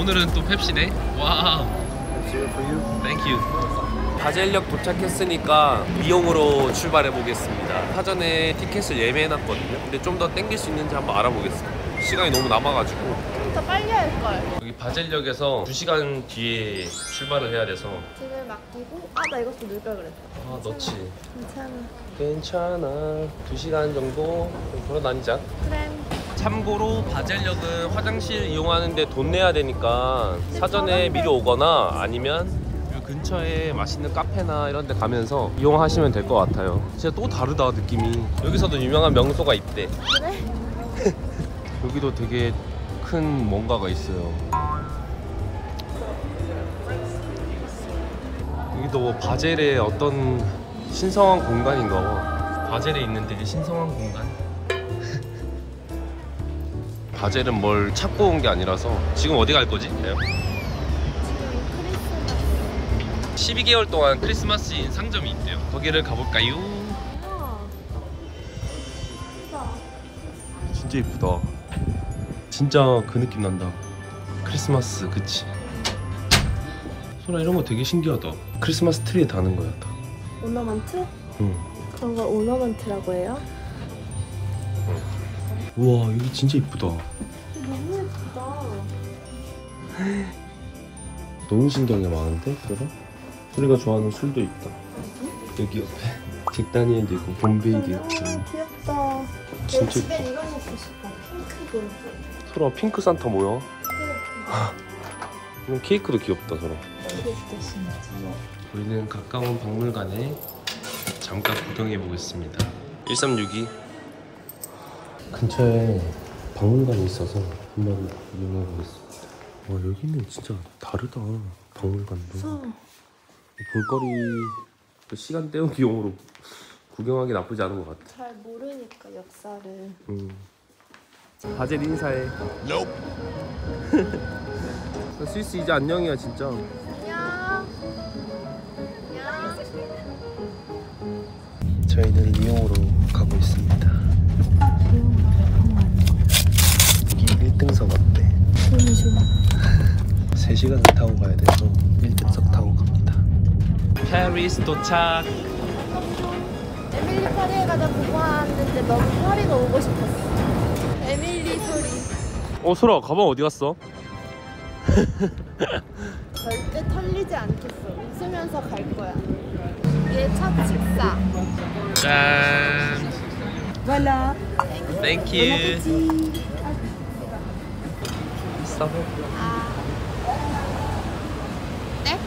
오늘은 또 펩시네. 와우. Thank you. 바젤역 도착했으니까 리옹으로 출발해 보겠습니다. 사전에 티켓을 예매해놨거든요. 근데 좀 더 땡길 수 있는지 한번 알아보겠습니다. 시간이 너무 남아가지고 좀 더 빨리 할걸. 여기 바젤역에서 2시간 뒤에 출발을 해야 돼서 짐을 맡기고 나 이것도 넣을 걸 그랬다. 넣지. 괜찮아. 2시간 정도 걸어 다니자. 그래. 참고로 바젤역은 화장실 이용하는데 돈 내야 되니까 사전에 미리 오거나 아니면 이 근처에 맛있는 카페나 이런 데 가면서 이용하시면 될 것 같아요. 진짜 또 다르다 느낌이. 여기서도 유명한 명소가 있대. 그래? 여기도 되게 큰 뭔가가 있어요. 여기도 뭐 바젤의 어떤 신성한 공간인가 봐. 바젤에 있는 되게 신성한 공간. 바젤은 뭘 찾고 온 게 아니라서. 지금 어디 갈 거지? 지금 크리스마스. 12개월 동안 크리스마스인 상점이 있대요. 거기를 가볼까요? 진짜 이쁘다. 진짜 그 느낌 난다. 크리스마스, 그치? 소라 이런 거 되게 신기하다. 크리스마스 트리에 다는 거야 다. 오너먼트? 응. 그런 걸 오너먼트라고 해요? 우와 여기 진짜 이쁘다. 너무 예쁘다. 너무 신기한 게 많은데? 소라? 소리가 좋아하는 술도 있다. 여기 옆에 잭 다니엘도 있고 봄베이도 있고. 귀엽다. 내 진짜 집에 이거 놓고 싶어. 핑크도. 소라 핑크 산타 뭐야? 이런 케이크도 귀엽다 소라. 귀엽다 진짜. 우리는 가까운 박물관에 잠깐 구경해 보겠습니다. 1362 근처에 박물관이 있어서 한번 구경해 보겠습니다. 와 여기는 진짜 다르다. 박물관도 볼거리 시간 때우기용으로 구경하기 나쁘지 않은 것 같아. 잘 모르니까 역사를. 바젤 인사해. 스위스 이제 안녕이야 진짜. 안녕. 저희는 리옹으로 가고 있습니다. 여기 1등석 어때? 너무 좋아. 3시간을 타고 가야 돼서 1등석 타고 갑니다. 파리스 도착. 에밀리 파리에 가자 보고 왔는데 너무 파리가 오고 싶었어. 에밀리 소리. 소라 가방 어디 갔어? 절대 털리지 않겠어. 웃으면서 갈 거야. 이게 첫 식사. 짠. voilà. Thank you. 비싸. 네?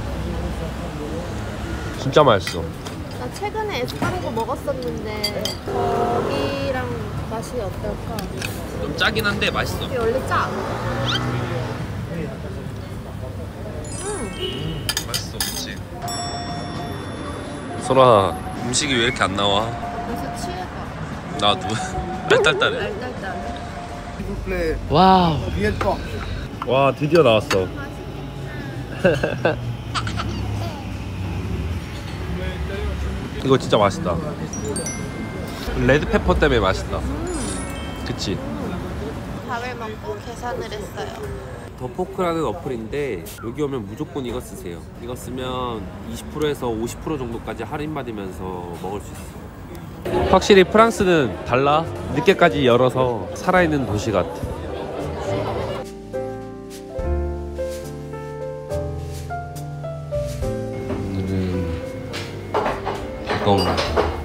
진짜 맛있어. 나 최근에 에스파르고 먹었었는데 거기랑 맛이 어떨까? 좀 짜긴 한데 맛있어. 이게 원래 짜. 맛있어, 그치? 소라, 음식이 왜 이렇게 안 나와? 그래서 취해가. 나도. 딸딸딸해. 알딸딸. 와우. 와, 드디어 나왔어. 이거 진짜 맛있다. 레드페퍼 때문에 맛있다. 그치? 밥을 먹고 계산을 했어요. 더포크라는 어플인데 여기 오면 무조건 이거 쓰세요. 이거 쓰면 20%에서 50% 정도까지 할인받으면서 먹을 수 있어. 확실히 프랑스는 달라. 늦게까지 열어서 살아있는 도시 같아. 오늘은 비가 옵니다.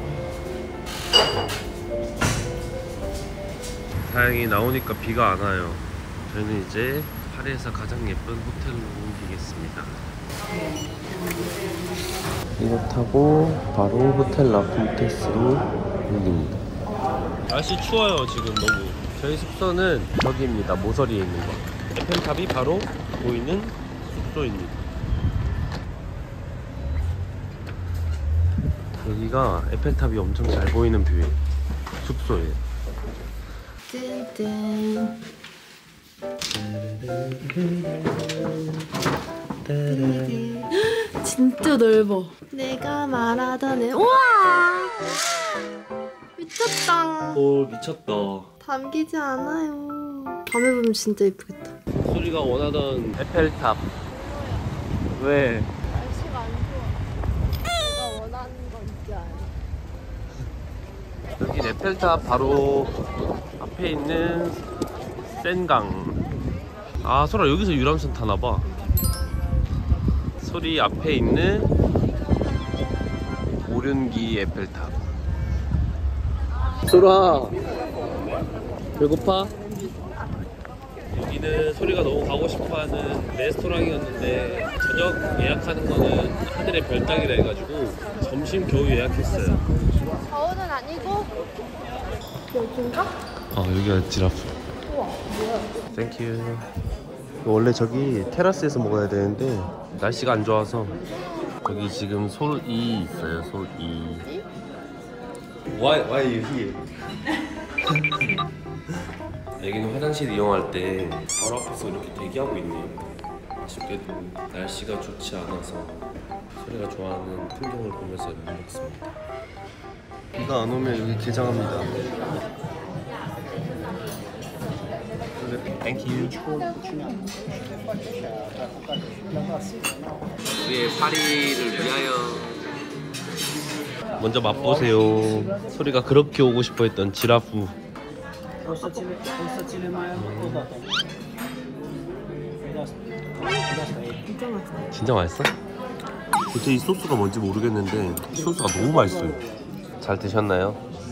다행히 나오니까 비가 안 와요. 저희는 이제 파리에서 가장 예쁜 호텔로 옮기겠습니다. 이거 타고 바로 호텔 라폰테스로 옮깁니다. 날씨 추워요 지금 너무. 저희 숙소는 저기입니다. 모서리에 있는 거. 에펠탑이 바로 보이는 숙소입니다. 여기가 에펠탑이 엄청 잘 보이는 뷰예요. 숙소예요. 뜬뜬. 진짜 넓어. 내가 말하던 애. 우와! 미쳤다. 오 미쳤다. 담기지 않아요. 밤에 보면 진짜 예쁘겠다. 소리가 원하던 에펠탑. 왜? 날씨가 안 좋아. 내가 원하는 건 있지 않아. 여기 에펠탑 바로 앞에 있는 센강. 아, 소라 여기서 유람선 타나봐. 소리 앞에 있는 오륜기 에펠탑. 소라 배고파? 여기는 소리가 너무 가고 싶어하는 레스토랑이었는데 저녁 예약하는 거는 하늘의 별 따기라 해가지고 점심 겨우 예약했어요. 저우는 아니고 여긴가? 아, 여기가 지라프. 우와, 뭐야? 땡큐. 원래 저기 테라스에서 먹어야 되는데 날씨가 안 좋아서 여기 지금 솔이 있어요. 솔이. Why are you here? 여기는 화장실 이용할 때 바로 앞에서 이렇게 대기하고 있네요. 아쉽게도 날씨가 좋지 않아서 소리가 좋아하는 풍경을 보면서 먹습니다. 비가 안 오면 여기 개장합니다. 땡큐. 우리의 파리를 위하여. 먼저 맛보세요. 소리가 그렇게 오고 싶어 했던 지라프. 진짜 맛있어? 도대체 이 소스가 뭔지 모르겠는데 이 소스가 너무 맛있어요. 잘 드셨나요?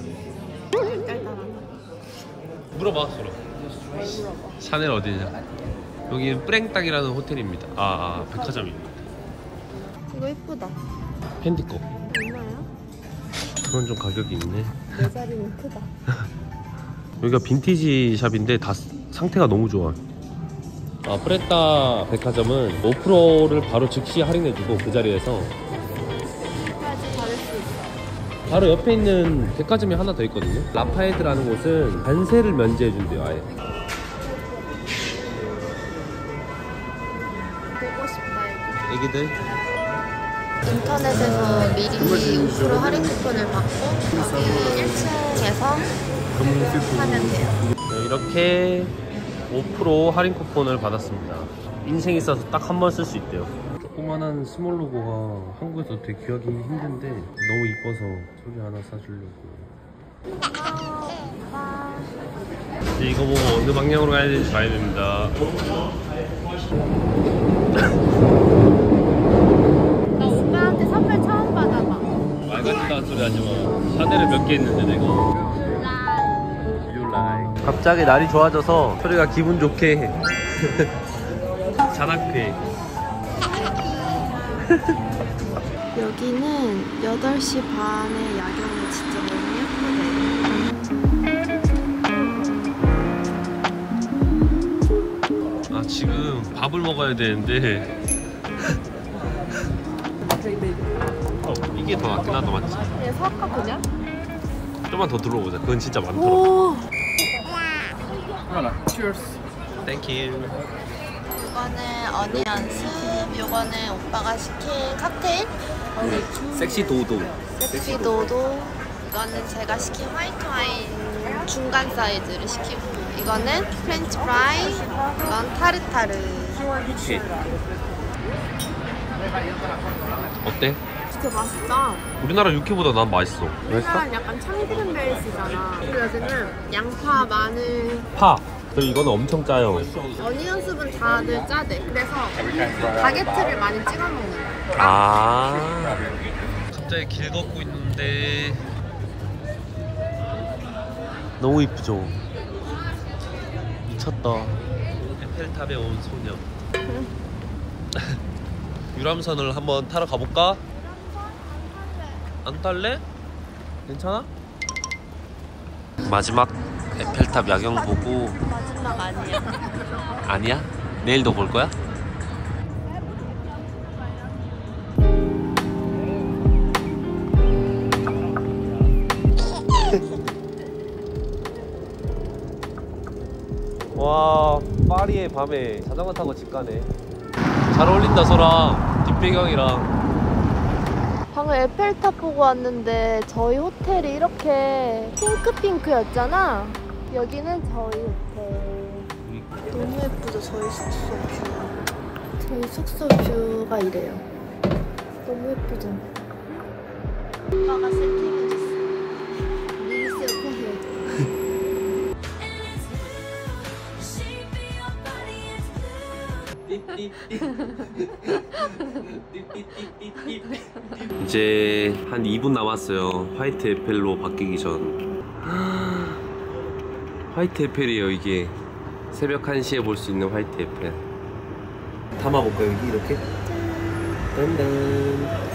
물어봐, 소라. 샤넬 어디냐? 여기는 뿌랭땅이라는 호텔입니다. 백화점입니다. 이거 이쁘다. 팬디 거. 얼마야? 그건 좀 가격이 있네. 내 자리는 크다. 여기가 빈티지 샵인데 다 상태가 너무 좋아. 프레타 백화점은 5%를 바로 즉시 할인해주고 그 자리에서 까지 받을 수 있어. 바로 옆에 있는 백화점이 하나 더 있거든요. 라파에드라는 곳은 관세를 면제해준대요. 아예. 보고 싶다 여기. 애기들 인터넷에서 미리 5% 할인 쿠폰을 받고 여기 1층에서 하면 돼요. 이렇게 5% 할인 쿠폰을 받았습니다. 인생 있어서 딱 한 번 쓸 수 있대요. 조그만한 스몰 로고가 한국에서 되게 구하기 힘든데 너무 이뻐서 소리 하나 사주려고. 이제 이거 보고 어느 방향으로 가야 되는지 봐야 됩니다. 나 오빠한테 선물 처음 받아봐. 말 같지도 않은 소리 하지 마. 샤넬을 몇 개 있는데 내가. 갑자기 날이 좋아져서 소리가 기분 좋게 잔악회. 여기는 8시 반에 야경이 진짜 너무 예쁘네. 지금 밥을 먹어야 되는데 이게 더 낫긴 하다. 맞지? 얘 사까 그냥? 좀만 더 들어보자. 그건 진짜 많더라. 오. 땡큐. 이거는 어니언스, 요거는 오빠가 시킨 칵테일, 섹시 도도. 섹시 도도, 이거는 제가 시킨 화이트 와인 중간 사이즈를 시키고, 이거는 프렌치 프라이, 이건 타르타르. 어때? 진짜 맛있다. 우리나라 육회보다 난 맛있어. 우리나라는 약간 참기름 베이스잖아. 근데 여기는 양파, 마늘, 파. 그리고 이거는 엄청 짜요. 어니언 숲은 다들 짜대. 그래서 바게트를 많이 찍어 먹는 거야. 갑자기 길 걷고 있는데 너무 이쁘죠? 미쳤다. 에펠탑에 온 소녀. 유람선을 한번 타러 가볼까? 안 탈래? 괜찮아? 마지막 에펠탑 야경 보고. 마지막 아니야. 아니야? 내일도 볼 거야? 와, 파리의 밤에 자전거 타고 집 가네. 잘 어울린다, 소라. 뒷배경이랑. 방금 에펠탑 보고 왔는데 저희 호텔이 이렇게 핑크핑크였잖아. 여기는 저희 호텔. 너무 예쁘죠, 저희 숙소 뷰. 저희 숙소 뷰가 이래요. 너무 예쁘죠? 오빠가 세팅해줬어. 릴스 옆에 해. 이제 한 2분 남았어요. 화이트 에펠로 바뀌기 전. 화이트 에펠이에요. 이게 새벽 1시에 볼 수 있는 화이트 에펠. 담아볼까요? 여기 이렇게? 짠짠.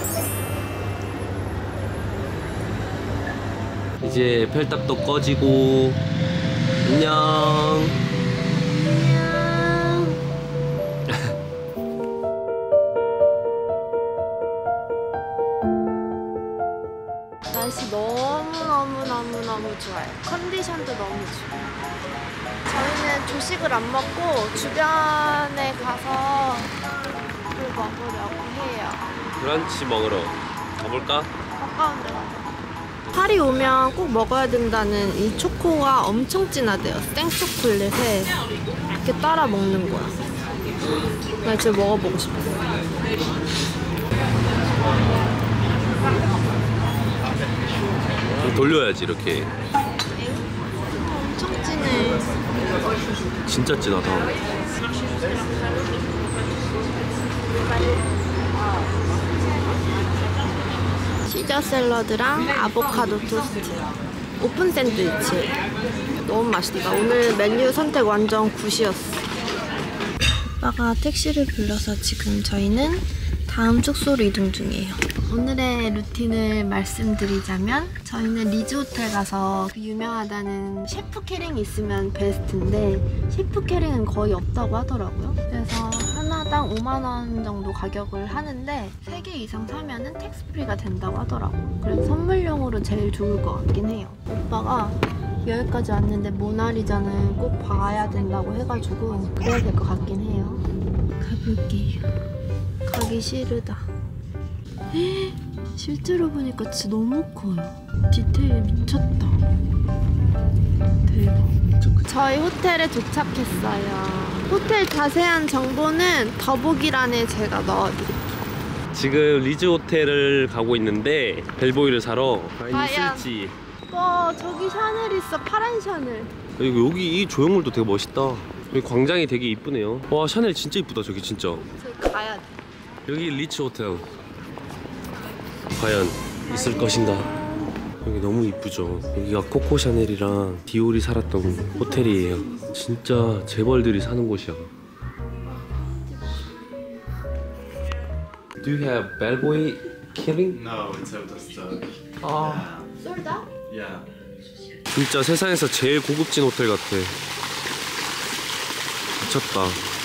이제 에펠탑도 꺼지고. 안녕. 날씨 너무 좋아요. 컨디션도 너무 좋아요. 저희는 조식을 안 먹고 주변에 가서 뭘 먹으려고 해요. 브런치 먹으러 가볼까? 가까운 데 가자. 파리 오면 꼭 먹어야 된다는 이 초코가 엄청 진하대요. 생초콜릿에 이렇게 따라 먹는 거야. 나 진짜 먹어보고 싶어. 돌려야지 이렇게. 엄청 진해. 진짜 진하다. 시저 샐러드랑 아보카도 토스트, 오픈 샌드위치. 너무 맛있다. 오늘 메뉴 선택 완전 굿이었어. 오빠가 택시를 불러서 지금 저희는 다음 숙소로 이동 중이에요. 오늘의 루틴을 말씀드리자면 저희는 리즈 호텔 가서 그 유명하다는 셰프 캐링이 있으면 베스트인데 셰프 캐링은 거의 없다고 하더라고요. 그래서 하나당 5만 원 정도 가격을 하는데 3개 이상 사면은 텍스 프리가 된다고 하더라고요. 그래서 선물용으로 제일 좋을 것 같긴 해요. 오빠가 여기까지 왔는데 모나리자는 꼭 봐야 된다고 해가지고 그래야 될 것 같긴 해요. 가볼게요. 가기 싫으다. 실제로 보니까 진짜 너무 커요. 디테일 미쳤다. 대박. 저희 호텔에 도착했어요. 호텔 자세한 정보는 더보기란에 제가 넣어드릴게요. 지금 리즈 호텔을 가고 있는데 벨보이를 사러 과연 있을지. 와, 저기 샤넬 있어. 파란 샤넬. 그리고 여기 이 조형물도 되게 멋있다. 여기 광장이 되게 이쁘네요. 와, 샤넬 진짜 이쁘다. 저기 진짜. 저기 가야 돼. 여기 리츠 호텔. 과연 있을 것인가? 여기 너무 이쁘죠. 여기가 코코 샤넬이랑 디올이 살았던 호텔이에요. 진짜 재벌들이 사는 곳이야. Do you have bellboy killing? No, it's out of stock. 아, 쏠다? Yeah. 진짜 세상에서 제일 고급진 호텔 같아. 미쳤다.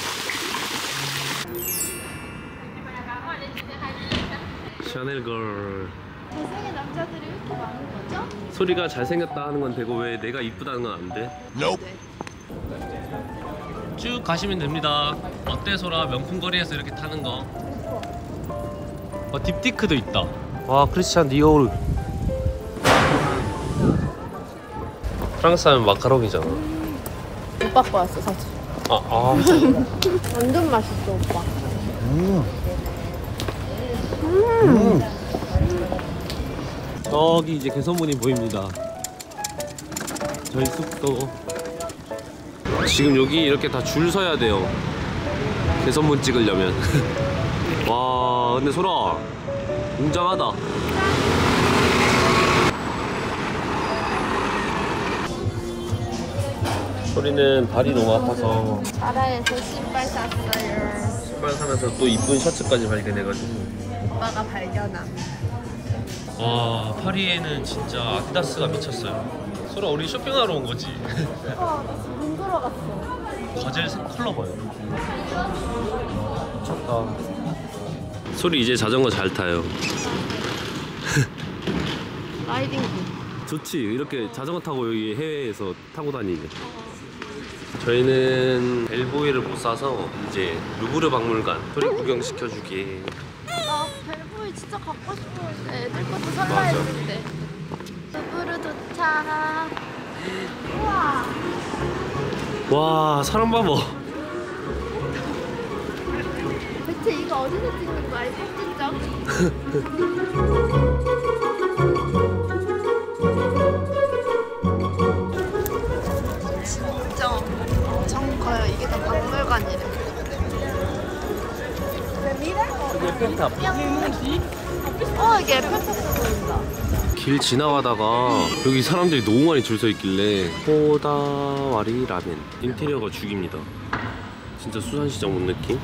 샤넬 걸. 잘생긴 남자들이 왜 이렇게 많은 거죠? 소리가 잘생겼다 하는 건 되고 왜 내가 이쁘다는 건 안 돼? 쭉 가시면 됩니다. 어때 소라? 명품 거리에서 이렇게 타는 거. 딥티크도 있다. 와, 크리스찬 디오르. 프랑스 하면 마카롱이잖아. 오빠 거였어, 사실. 완전 맛있어, 오빠. 저기 이제 개선문이 보입니다. 저희 숙소. 지금 여기 이렇게 다 줄 서야 돼요. 개선문 찍으려면. 와, 근데 소라 웅장하다. 소리는 발이 너무 아파서 나라에서 신발 샀어요. 신발 사면서 또 이쁜 셔츠까지 발견해가지고. 오빠가 발견함. 와, 파리에는 진짜 아디다스가 미쳤어요. 소라, 우리 쇼핑하러 온 거지? 나 지금 눈 돌아갔어. 과젤 색 컬러 봐요. 미쳤다. 소리 이제 자전거 잘 타요. 라이딩 굿. 좋지. 이렇게 자전거 타고 여기 해외에서 타고 다니네. 저희는 벨보이를 못 사서 이제 루브르 박물관 소리 구경시켜주게. 나 벨보이 진짜 갖고 싶었는데 애들 것도 살라 맞아. 했는데. 루브르 도착. 우와. 와, 사람 봐봐. 어디서 찍는 거야? 사진장? 진짜 엄청 커요. 이게 다 박물관이래. 그게 펜탑. 이게 에펠탑도 보인다. 길 지나가다가 여기 사람들이 너무 많이 줄 서 있길래 호다와리 라멘 인테리어가 죽입니다. 진짜 수산시장 온 느낌?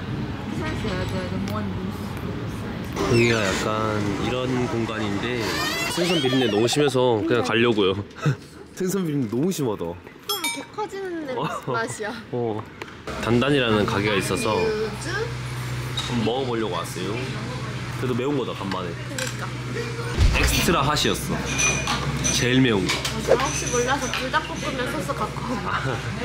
여기가 약간 이런 공간인데 생선 비린내 너무 심해서 그냥 가려고요. 생선 비린내 너무 심하다. 좀 이렇게 커지는 맛이야. 단단이라는 가게가 있어서 유즈? 한번 먹어보려고 왔어요. 그래도 매운 거다 간만에. 그니까. 엑스트라 핫이었어. 제일 매운 거. 저 혹시 몰라서 불닭볶음면 소스 갖고 온 거.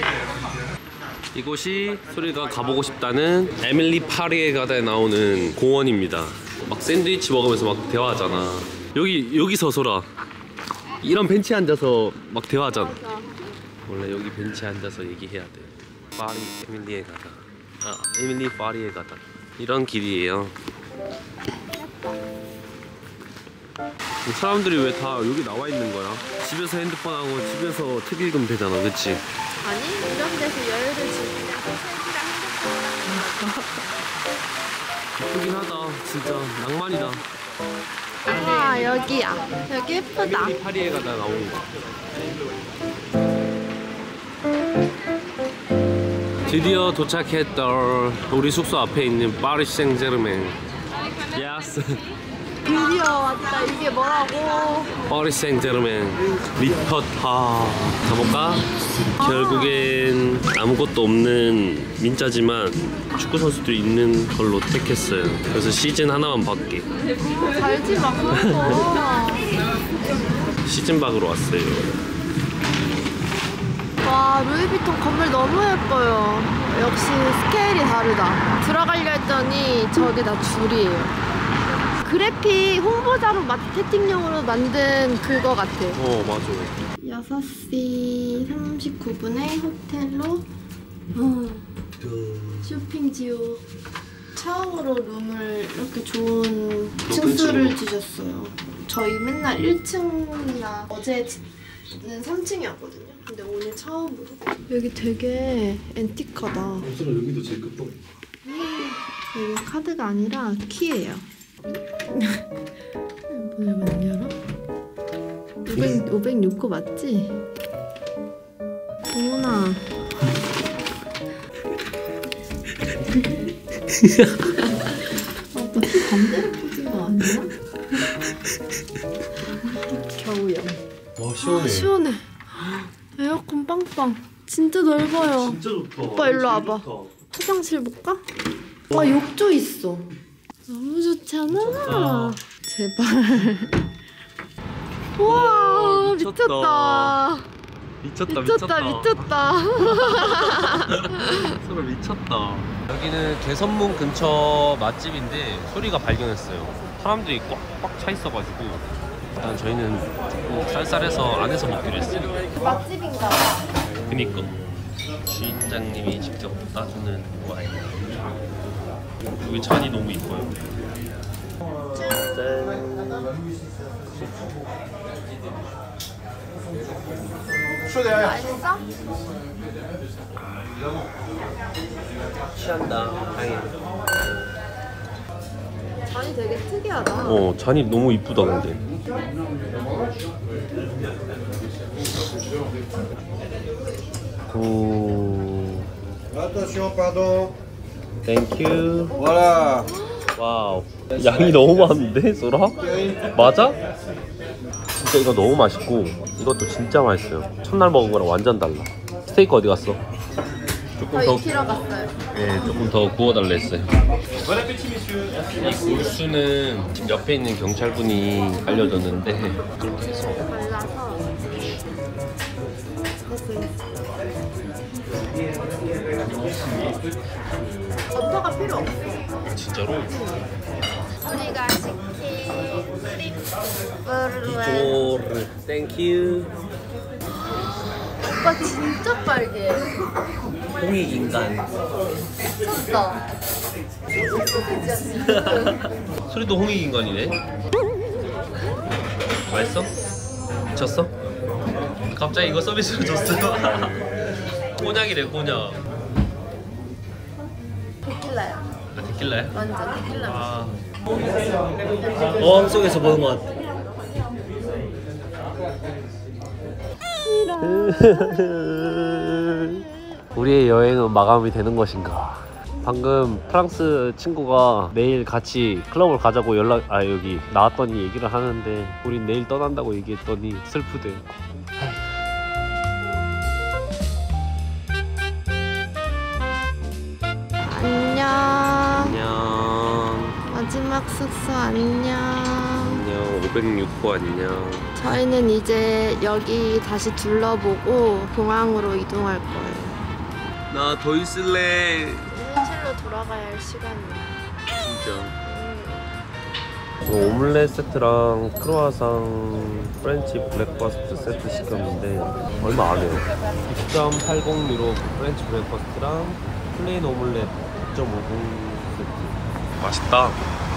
이곳이 소리가 가보고 싶다는 에밀리 파리에 가다에 나오는 공원입니다. 막 샌드위치 먹으면서 막 대화하잖아. 여기서 소라 이런 벤치에 앉아서 막 대화하잖아. 원래 여기 벤치에 앉아서 얘기해야 돼. 파리 에밀리에 가다. 에밀리 파리에 가다. 이런 길이에요. 사람들이 왜 다 여기 나와 있는 거야? 집에서 핸드폰 하고 집에서 책 읽으면 되잖아, 그치? 아니, 이런 데서 여유를 즐기려고 책이랑 예쁘긴 하다, 진짜 낭만이다. 아, 여기야. 여기 예쁘다. 에밀리 파리에 가다 나오는 거. 드디어 도착했다. 우리 숙소 앞에 있는 파리 생제르맹. 예스. 드디어 왔다. 이게 뭐라고? 파리 생제르맹 리퍼타 가볼까? 결국엔 아무것도 없는 민자지만 축구 선수도 있는 걸로 택했어요. 그래서 시즌 하나만 받게. 달지 마, 그런 거. 시즌 박으로 왔어요. 와, 루이비통 건물 너무 예뻐요. 역시 스케일이 다르다. 들어가려 했더니 저기 다 줄이에요. 그래픽 홍보자로 마케팅용으로 만든 그거 같아. 맞아. 6시 39분에 호텔로 쇼핑지요. 처음으로 룸을 이렇게 좋은 층수를 주셨어요. 저희 맨날 1층이나 어제는 3층이었거든요. 근데 오늘 처음으로. 여기 되게 앤틱하다. 여기도 제일 크다. 여기 카드가 아니라 키예요. 문을 안 열어? 506호 맞지? 동훈아. 너 키 반대로 꽂은 거 아니야? 겨우요. 와 시원해. 시원해. 에어컨 빵빵. 진짜 넓어요. 진짜 좋다. 오빠 일로 와봐. 화장실 볼까? 와, 욕조 있어. 너무 좋잖아. 제발. 우와, 미쳤다. 미쳤다. 서로 미쳤다. 여기는 개선문 근처 맛집인데 소리가 발견했어요. 사람들이 꽉꽉 차 있어가지고 일단 저희는 조금 쌀쌀해서 안에서 먹기로 했어요. 맛집인가 봐. 그니까 주인장님이 직접 따주는 와인. 여기 잔이 너무 이뻐요. 맛있어? 취한다. 다행이다. 잔이 되게 특이하다. 잔이 너무 이쁘다 근데. 오. Attention, pardon. 땡큐. Voilà. 와우. 양이 너무 많은데, 소라? 맞아? 진짜 이거 너무 맛있고 이것도 진짜 맛있어요. 첫날 먹은 거랑 완전 달라. 스테이크 어디 갔어? 조금 더 익히러 갔어요. 네, 조금 더 구워달라 했어요. 이 굴수는 지금 옆에 있는 경찰분이 알려줬는데 그렇게 해서 발라서 버터가 필요 없어. 진짜로? 우리가 시킨 프리프르. 이쪽을 땡큐. 오빠 진짜 빨개. 홍익 인간. 쳤어. 소리도 홍익 인간이네. 맛있어? 미쳤어? 갑자기 이거 서비스로 줬어. 꼬냑이래 꼬냑. 데킬라야. 아, 데킬라야? 완전 데킬라. 아, 어항 속에서 보는 것 같아. 우리의 여행은 마감이 되는 것인가? 방금 프랑스 친구가 내일 같이 클럽을 가자고 여기 나왔더니 얘기를 하는데 우린 내일 떠난다고 얘기했더니 슬프대. 안녕. 안녕. 마지막 숙소 안녕. 안녕. 506호 안녕. 저희는 이제 여기 다시 둘러보고 공항으로 이동할 거예요. 나 더 있을래. 현실로 돌아가야 할 시간이야. 진짜. 오믈렛 세트랑 크로아상 프렌치 브렉퍼스트 세트 시켰는데 얼마 안 해요. 6.80유로 프렌치 브렉퍼스트랑 플레인 오믈렛 6.50 세트. 맛있다.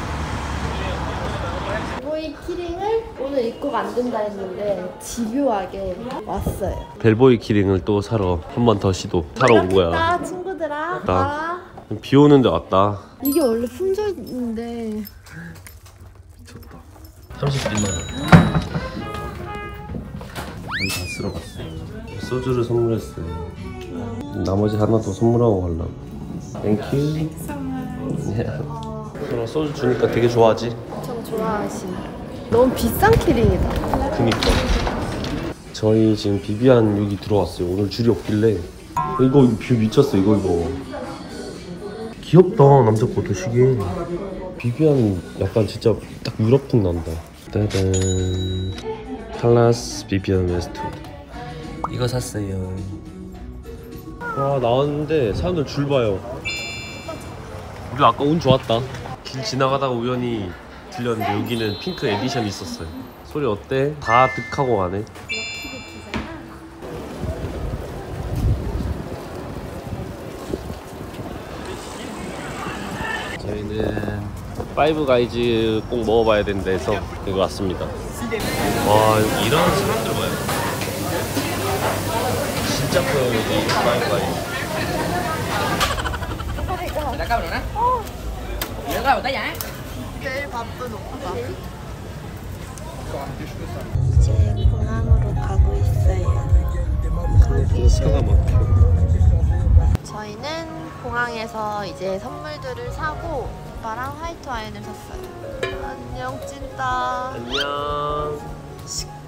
벨보이 키링을 오늘 입고가 안 된다 했는데 집요하게 왔어요. 벨보이 키링을 또 사러 한 번 더 시도 사러 온 거야. 나 친구들아. 나. 와. 비 오는데 왔다. 이게 원래 품절인데. 미쳤다. 32만 원. 거의 다 쓸어갔어요. 소주를 선물했어요. 나머지 하나 더 선물하고 가려고. 땡큐. 서로 소주 주니까 되게 좋아하지? 저거 좋아하시네. 너무 비싼 키링이다. 그니까. 저희 지금 비비안 여기 들어왔어요. 오늘 줄이 없길래. 이거 뷰 미쳤어. 이거. 귀엽다. 남자 것도 시계. 비비안은 약간 진짜 딱 유럽풍 난다. 따단. 칼라스 비비안 웨스트우드. 이거 샀어요. 와, 나왔는데 사람들 줄 봐요. 우리 아까 운 좋았다. 길 지나가다가 우연히 들렸는데 여기는 핑크 에디션이 있었어요. 소리 어때? 다 득하고 가네. 저희는 파이브 가이즈 꼭 먹어봐야 된다 해서 여기 왔습니다. 와, 이런 사람들 봐요. 진짜 커요 여기 파이브 가이즈. 제일 바쁜 오빠. 이제 공항으로 가고 있어요. 차가 막혀. 저희는 공항에서 이제 선물들을 사고 오빠랑 화이트 와인을 샀어요. 안녕 찐따. 안녕.